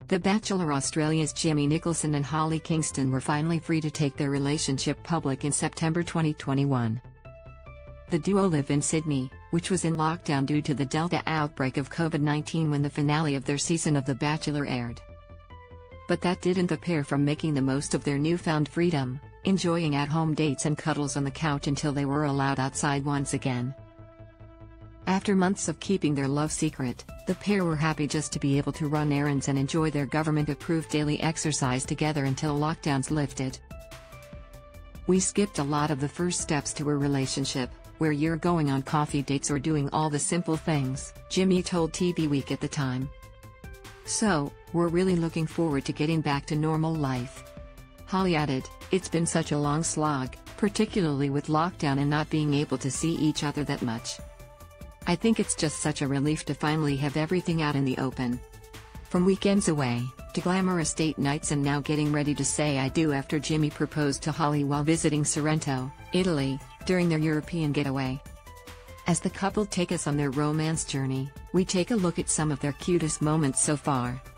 The Bachelor Australia's Jimmy Nicholson and Holly Kingston were finally free to take their relationship public in September 2021. The duo live in Sydney, which was in lockdown due to the Delta outbreak of COVID-19 when the finale of their season of The Bachelor aired. But that didn't the pair from making the most of their newfound freedom, enjoying at-home dates and cuddles on the couch until they were allowed outside once again. After months of keeping their love secret, the pair were happy just to be able to run errands and enjoy their government-approved daily exercise together until lockdowns lifted. "We skipped a lot of the first steps to a relationship, where you're going on coffee dates or doing all the simple things," Jimmy told TV Week at the time. "So, we're really looking forward to getting back to normal life." Holly added, "It's been such a long slog, particularly with lockdown and not being able to see each other that much. I think it's just such a relief to finally have everything out in the open. From weekends away, to glamorous date nights and now getting ready to say I do," after Jimmy proposed to Holly while visiting Sorrento, Italy, during their European getaway. As the couple take us on their romance journey, we take a look at some of their cutest moments so far.